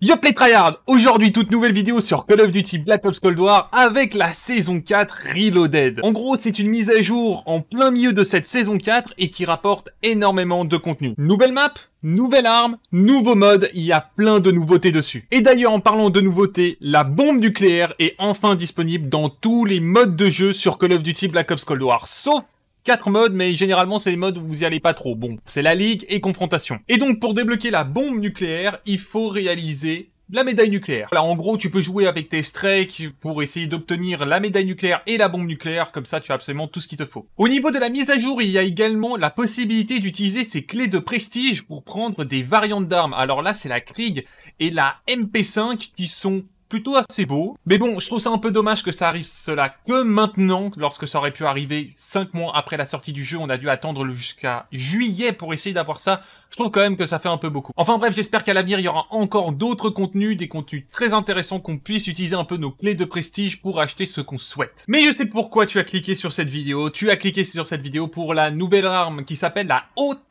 Yo play tryhard, aujourd'hui toute nouvelle vidéo sur Call of Duty Black Ops Cold War avec la saison 4 Reloaded. En gros, c'est une mise à jour en plein milieu de cette saison 4 et qui rapporte énormément de contenu. Nouvelle map, nouvelle arme, nouveau mode, il y a plein de nouveautés dessus. Et d'ailleurs, en parlant de nouveautés, la bombe nucléaire est enfin disponible dans tous les modes de jeu sur Call of Duty Black Ops Cold War, sauf 4 modes, mais généralement c'est les modes où vous y allez pas trop. Bon, c'est la ligue et confrontation. Et donc pour débloquer la bombe nucléaire, il faut réaliser la médaille nucléaire. Là en gros tu peux jouer avec tes strikes pour essayer d'obtenir la médaille nucléaire et la bombe nucléaire, comme ça tu as absolument tout ce qu'il te faut. Au niveau de la mise à jour, il y a également la possibilité d'utiliser ces clés de prestige pour prendre des variantes d'armes. Alors là c'est la Krieg et la MP5 qui sont plutôt assez beau. Mais bon, je trouve ça un peu dommage que ça arrive cela que maintenant, lorsque ça aurait pu arriver 5 mois après la sortie du jeu. On a dû attendre jusqu'à juillet pour essayer d'avoir ça. Je trouve quand même que ça fait un peu beaucoup. Enfin bref, j'espère qu'à l'avenir, il y aura encore d'autres contenus, des contenus très intéressants, qu'on puisse utiliser un peu nos clés de prestige pour acheter ce qu'on souhaite. Mais je sais pourquoi tu as cliqué sur cette vidéo. Tu as cliqué sur cette vidéo pour la nouvelle arme qui s'appelle la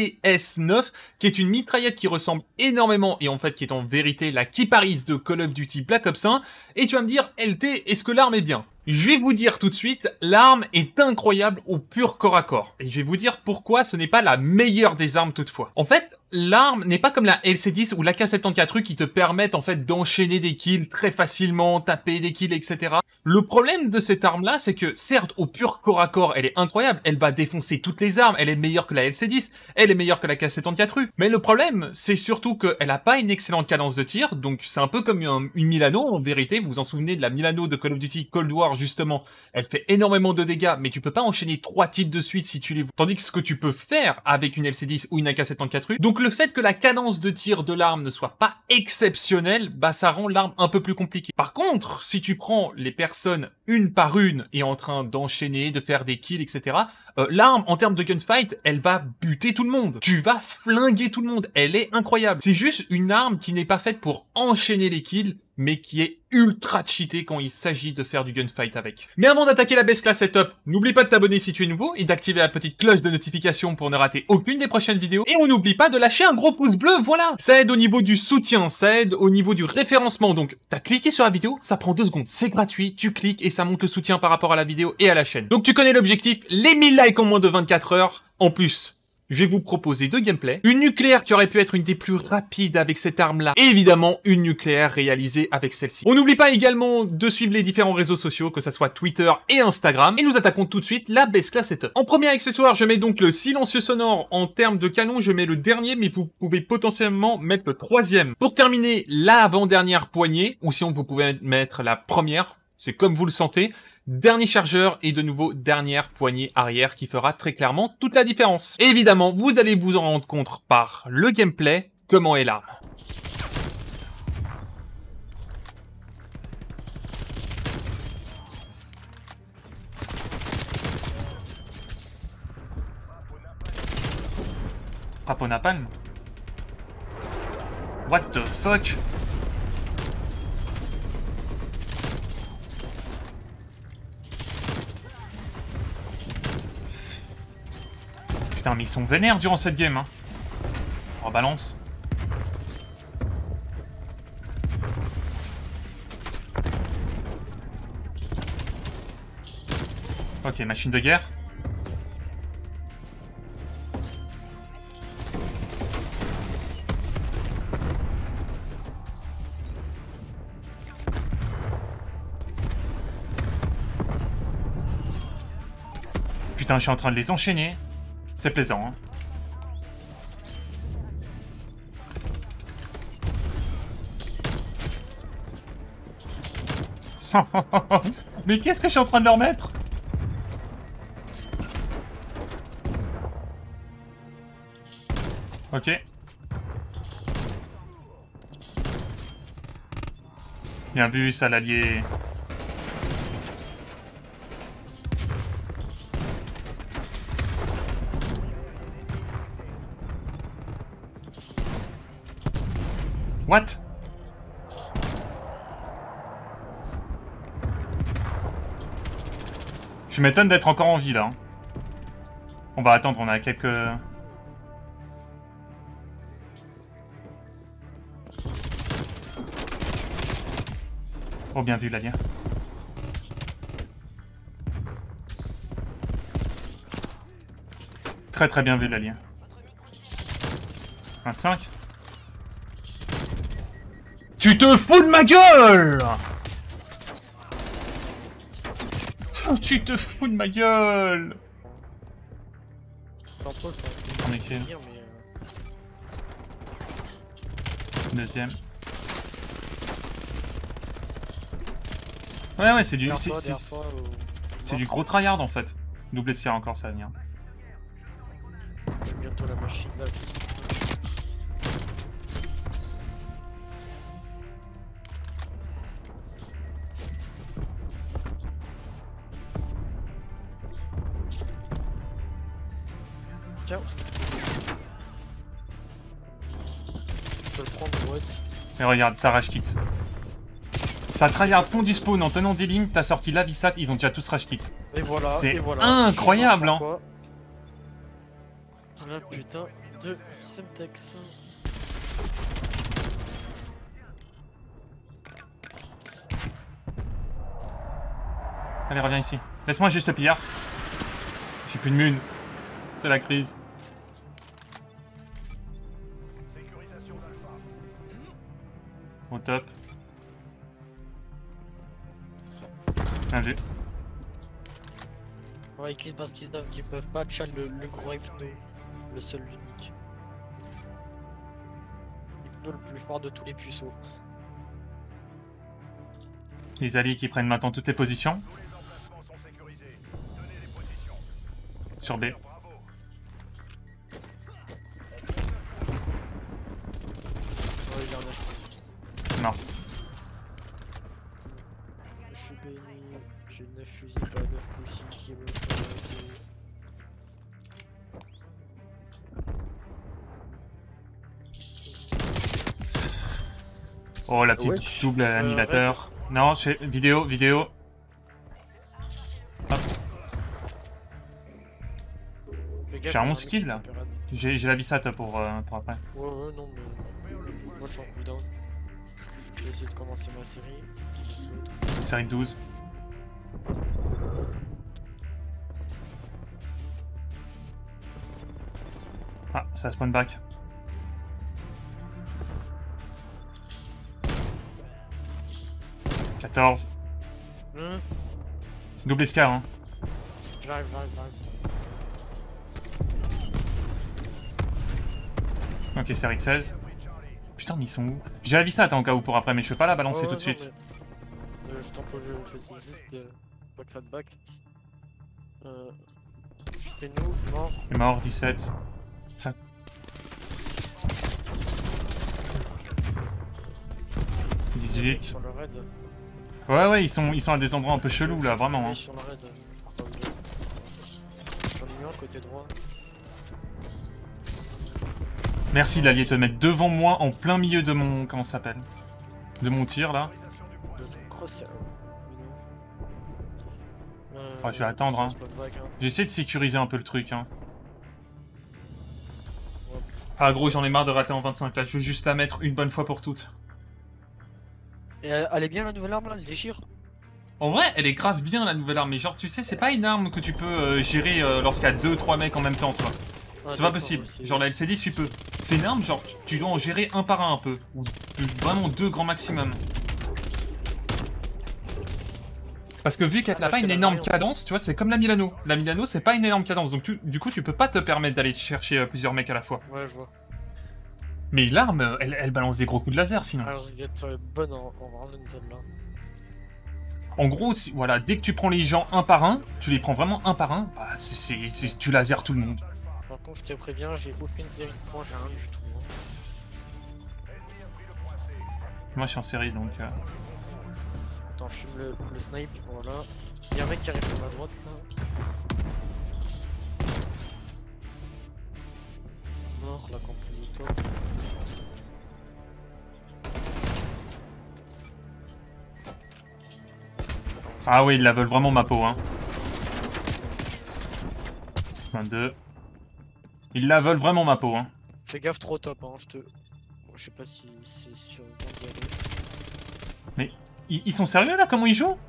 OTS-9, qui est une mitraillette qui ressemble énormément et en fait qui est en vérité la Kiparis de Call of Duty Black Ops 1. Et tu vas me dire, LT, est-ce que l'arme est bien ? Je vais vous dire tout de suite, l'arme est incroyable au pur corps à corps. Et je vais vous dire pourquoi ce n'est pas la meilleure des armes toutefois. En fait, l'arme n'est pas comme la LC10 ou la K74U qui te permettent en fait d'enchaîner des kills très facilement, taper des kills, etc. Le problème de cette arme-là, c'est que certes, au pur corps à corps, elle est incroyable, elle va défoncer toutes les armes, elle est meilleure que la LC10, elle est meilleure que la K74U. Mais le problème, c'est surtout qu'elle n'a pas une excellente cadence de tir, donc c'est un peu comme une Milano en vérité. Vous vous en souvenez de la Milano de Call of Duty Cold War justement, elle fait énormément de dégâts, mais tu peux pas enchaîner 3 types de suite si tu les vois. Tandis que ce que tu peux faire avec une LC10 ou une AK-74U, donc le fait que la cadence de tir de l'arme ne soit pas exceptionnelle, bah ça rend l'arme un peu plus compliquée. Par contre, si tu prends les personnes une par une et en train d'enchaîner, de faire des kills, etc., l'arme en termes de gunfight, elle va buter tout le monde. Tu vas flinguer tout le monde. Elle est incroyable. C'est juste une arme qui n'est pas faite pour enchaîner les kills, mais qui est ultra cheaté quand il s'agit de faire du gunfight avec. Mais avant d'attaquer la base class setup, n'oublie pas de t'abonner si tu es nouveau et d'activer la petite cloche de notification pour ne rater aucune des prochaines vidéos. Et on n'oublie pas de lâcher un gros pouce bleu, voilà. Ça aide au niveau du soutien, ça aide au niveau du référencement. Donc, t'as cliqué sur la vidéo, ça prend 2 secondes, c'est gratuit, tu cliques et ça monte le soutien par rapport à la vidéo et à la chaîne. Donc tu connais l'objectif, les 1000 likes en moins de 24 heures. En plus, je vais vous proposer 2 gameplays. Une nucléaire qui aurait pu être une des plus rapides avec cette arme-là. Et évidemment, une nucléaire réalisée avec celle-ci. On n'oublie pas également de suivre les différents réseaux sociaux, que ce soit Twitter et Instagram. Et nous attaquons tout de suite la base class setup. En premier accessoire, je mets donc le silencieux sonore. En termes de canon, je mets le dernier, mais vous pouvez potentiellement mettre le 3e. Pour terminer, l'avant-dernière poignée, ou sinon vous pouvez mettre la première. C'est comme vous le sentez. Dernier chargeur et de nouveau dernière poignée arrière qui fera très clairement toute la différence. Et évidemment, vous allez vous en rendre compte par le gameplay, comment est l'arme. Frappe au napalm. What the fuck? Putain, mais ils sont vénères durant cette game, hein. On balance. Ok, machine de guerre. Putain, je suis en train de les enchaîner. C'est plaisant, hein. Mais qu'est-ce que je suis en train de leur mettre? Ok. Bien vu, ça, l'allié. What? Je m'étonne d'être encore en vie, là. On va attendre, on a quelques... Oh, bien vu, l'alien. Très très bien vu, l'alien. 25. Tu te fous de ma gueule! Tu te fous de ma gueule! On est kill. Deuxième. Ouais, c'est du... C'est du gros tryhard en fait. Double escar encore, ça va venir. Je vais bientôt la machine là. Ciao. Je peux le prendre, ouais. Mais regarde, ça rage kit. Ça tryhard fond du spawn en tenant des lignes, t'as sorti la Vissat, ils ont déjà tous rage kit. Et voilà, c'est incroyable, hein. La putain de Semtex. Allez, reviens ici. Laisse-moi juste pillard. J'ai plus de mun. C'est la crise. Au top. Bien vu. Ouais, ils parce qu'ils peuvent pas tchal le gros hypno. Le seul unique. Hypno le plus fort de tous les puceaux. Les alliés qui prennent maintenant toutes les positions. Sur B. Ouais, il en a, je pense. Non. Je suis béni. J'ai 9 fusils, pas 9 poussines qui me font. Oh, la petite double annihilateur. Non, vidéo. Hop. J'ai un 11 kills là. J'ai la Vissat pour après. Ouais, non, mais. Moi je suis en cooldown. Je vais essayer de commencer ma série. Série de 12. Ah, ça spawn back. Double escar, hein. J'arrive. Ok, série de 16. Putain, mais ils sont où? J'ai la Vissat en cas où pour après, mais je peux pas la balancer tout de suite. Mais... Je t'en peux essayer juste pas que ça te back. Et nous, mort. Il est mort, 17. 5. Sur le raid. Ouais, ils sont à des endroits un peu chelous là, vraiment. Hein. Sur le raid. J'en ai mis un côté droit. Merci d'allier te mettre devant moi en plein milieu de mon... Comment ça s'appelle? De mon tir là. De ton cross. Oh, je vais attendre. Hein. J'essaie de sécuriser un peu le truc. Hein. Ah gros, j'en ai marre de rater en 25 là. Je veux juste la mettre une bonne fois pour toutes. Et elle est bien la nouvelle arme là, elle déchire. En vrai, elle est grave bien la nouvelle arme, mais genre tu sais, c'est pas une arme que tu peux gérer lorsqu'il y a 2-3 mecs en même temps, toi. Ah, c'est pas possible. Genre la LCD, tu peux. C'est une arme, genre tu dois en gérer un par un peu. Ou vraiment 2 grands maximum. Parce que vu qu'elle n'a pas une énorme cadence, tu vois, c'est comme la Milano. La Milano, c'est pas une énorme cadence, donc du coup, tu peux pas te permettre d'aller chercher plusieurs mecs à la fois. Ouais, je vois. Mais l'arme, elle balance des gros coups de laser sinon. Alors, il être bonne en random là. En gros, voilà, dès que tu prends les gens un par un, tu les prends vraiment un par un, bah, tu lasers tout le monde. Par contre, je te préviens, j'ai aucune série de points, j'ai rien du tout. Hein. Moi, je suis en série donc. Attends, je fume le snipe, voilà. Il y a un mec qui arrive sur ma droite là. Mort, la campagne de toi. Ah oui, ils la veulent vraiment ma peau, hein. 22. Ils la veulent vraiment ma peau, hein. Fais gaffe, trop top, hein, je sais pas si c'est sur le temps d'y aller. Mais Ils sont sérieux là? Comment ils jouent?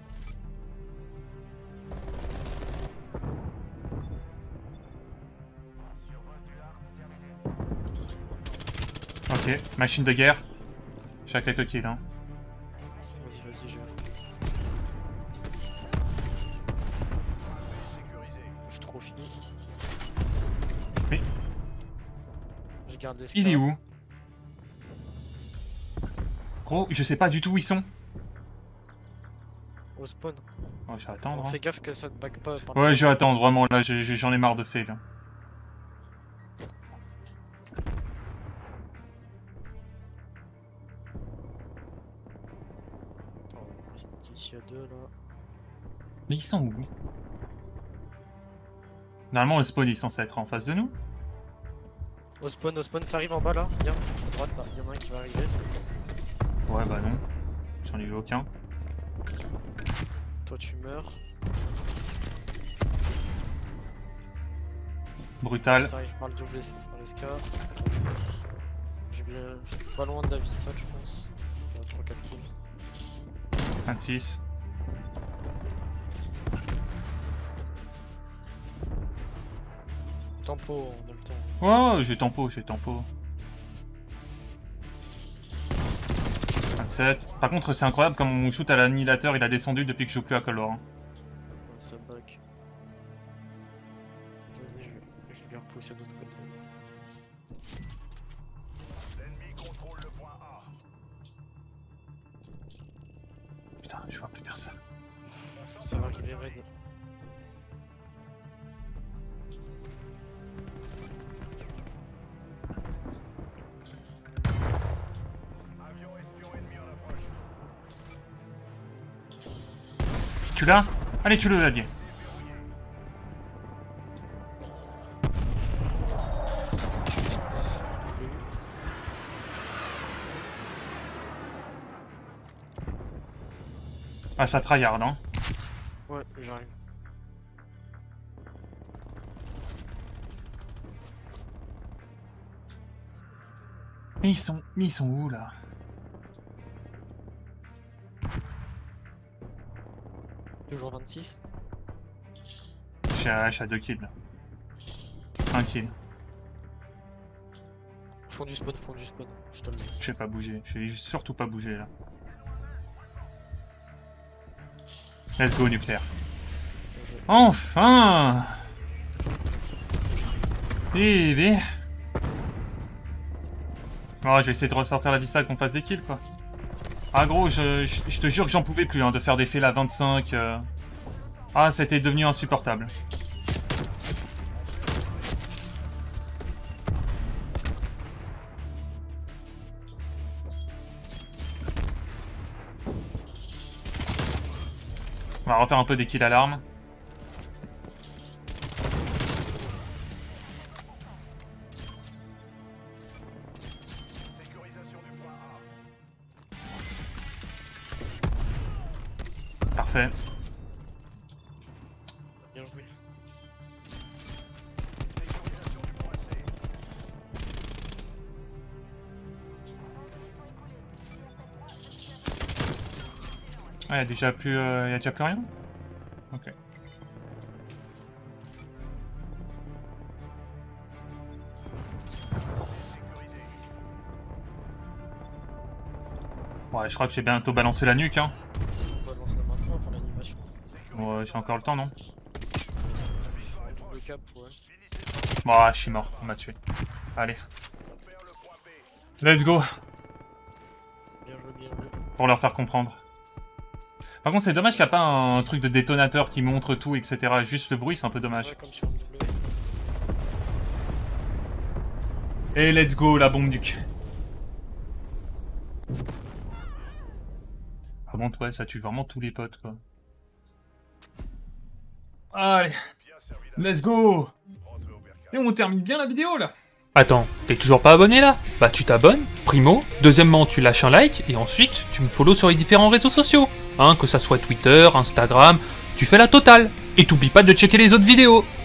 Ok, machine de guerre. J'ai quelques kills, hein. Vas-y, je vais. Je suis trop fini. Oui. J'ai gardé ce Il est où? Gros, je sais pas du tout où ils sont. Au spawn. Oh, je vais attendre. Hein. Fais gaffe que ça te back pas. Ouais, je vais attendre, vraiment, là, j'en ai marre de fail. Là. Attends, on reste ici à 2 là. Mais ils sont où? Normalement, le spawn, il est censé être en face de nous. Au spawn, ça arrive en bas là. Viens, à droite là. Il y en a un qui va arriver. Ouais, bah non. J'en ai vu aucun. Toi, tu meurs. Brutal. Ça arrive par le double par les SK. Je suis pas loin de David, ça, je pense. J'ai 3-4 kills. 26. Tempo, on a le temps. Ouais, j'ai tempo. 27. Par contre, c'est incroyable comme mon shoot à l'annihilateur, il a descendu depuis que je joue plus à Cold War. Hein. Ça back. Vas-y, je vais repousser de l'autre côté. L'ennemi contrôle le point A. Putain, je vois plus personne. Ça va arriver raid. Avion espion ennemi en approche. Tu l'as? Allez, tu le l'allié. Ah, ça tryhard, hein. Ouais, j'arrive. Mais ils sont où, là? Toujours 26. Je suis à 2 kills. 1 kill. Fond du spawn, je te le laisse. Je vais pas bouger. Je vais surtout pas bouger, là. Let's go, nucléaire. Bien joué. Enfin! Eh ben... Oh, je vais essayer de ressortir la vista qu'on fasse des kills, quoi. Ah gros, je te jure que j'en pouvais plus, hein, de faire des fails à 25. Ah, c'était devenu insupportable. On va refaire un peu des kills à l'arme. Sécurisation du point A. Parfait. Bien joué. Sécurisation du point C. Ah, y a déjà plus rien? Ok. Ouais, je crois que j'ai bientôt balancé la nuque, hein. On va lancer maintenant pour l'animation. Ouais, j'ai encore le temps, non? Double cap, ouais. Bon, je suis mort, on m'a tué. Allez, On perd le point B. let's go, Bien joué, bien joué. pour leur faire comprendre. Par contre, c'est dommage qu'il n'y a pas un truc de détonateur qui montre tout, etc. Juste le bruit, c'est un peu dommage. Ouais, comme sur le W. Et let's go, la bombe nuque. Ah bon, ouais, ça tue vraiment tous les potes, quoi. Allez, Bien servi la let's go. rentrée au bercail. Et on termine bien la vidéo, là. Attends, t'es toujours pas abonné là? Bah tu t'abonnes, primo. Deuxièmement, tu lâches un like et ensuite tu me follow sur les différents réseaux sociaux. Hein, que ça soit Twitter, Instagram, tu fais la totale. Et t'oublies pas de checker les autres vidéos.